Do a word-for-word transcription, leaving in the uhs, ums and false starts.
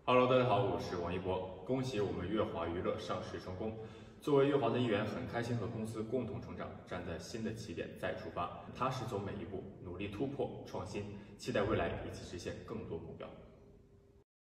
Hello，大家好，我是王一博。恭喜我们乐华娱乐上市成功。作为乐华的一员，很开心和公司共同成长，站在新的起点再出发，踏实走每一步，努力突破创新，期待未来一起实现更多目标。